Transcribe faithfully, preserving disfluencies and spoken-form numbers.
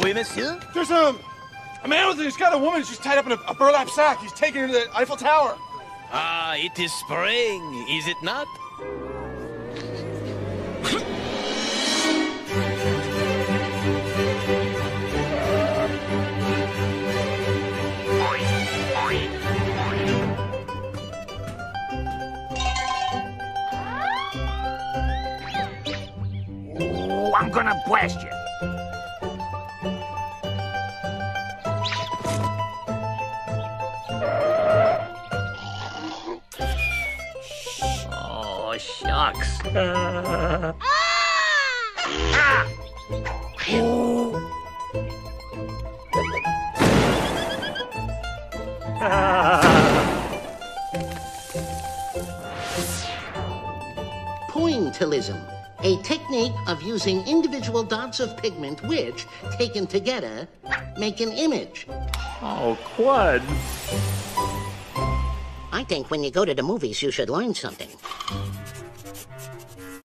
Oui, monsieur? There's um, a man with he's got a woman. She's tied up in a, a burlap sack. He's taking her to the Eiffel Tower. Ah, it is spring, is it not? Oh, I'm gonna blast you. Oh, shucks. Uh... Ah! Oh. Pointillism, a technique of using individual dots of pigment which, taken together, make an image. Oh, Quad. I think when you go to the movies, you should learn something.